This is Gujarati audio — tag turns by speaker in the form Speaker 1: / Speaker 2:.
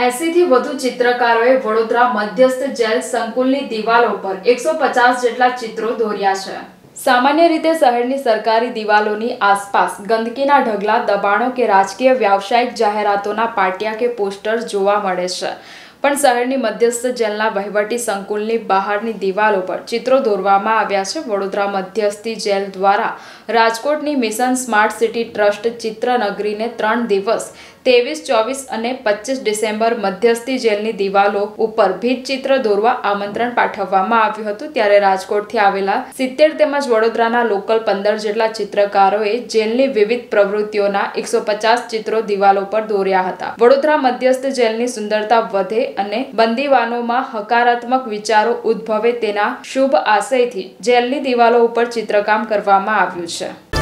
Speaker 1: 80 થી વધુ ચિત્રકારોએ વડોદરા મધ્યસ્થ જેલ સંકુલની દિવાલો પર 150 જેટલા ચિત્રો દોર્યા છે। સામાન્ય રીતે શહેરની સરકારી દિવાલોની આસપાસ ગંદકીના ઢગલા, દબાણો કે રાજકીય વ્યાવસાયિક જાહેરાતોના પાટિયા કે પોસ્ટર્સ જોવા મળે છે, પણ શહેરની મધ્યસ્થ જેલના વહીવટી સંકુલની બહારની દિવાલો પર ચિત્રો દોરવામાં આવ્યા છે। વડોદરા મધ્યસ્થી જેલ દ્વારા રાજકોટની મિશન સ્માર્ટ સિટી ટ્રસ્ટ ચિત્રનગરીને 3 દિવસ 23, 24 અને 25 ડિસેમ્બર મધ્યસ્થી જેલની દિવાલો ઉપર ભીંતચિત્ર દોરવા આમંત્રણ પાઠવવામાં આવ્યું હતું। ત્યારે રાજકોટથી આવેલા 70 તેમજ વડોદરાના લોકલ 15 જેટલા ચિત્રકારોએ જેલની વિવિધ પ્રવૃત્તિઓના 150 ચિત્રો દિવાલો પર દોર્યા હતા। વડોદરા મધ્યસ્થ જેલની સુંદરતા વધે અને બંદીવાનોમાં હકારાત્મક વિચારો ઉદ્ભવે તેના શુભ આશયથી જેલની દિવાલો ઉપર ચિત્રકામ કરવામાં આવ્યું છે।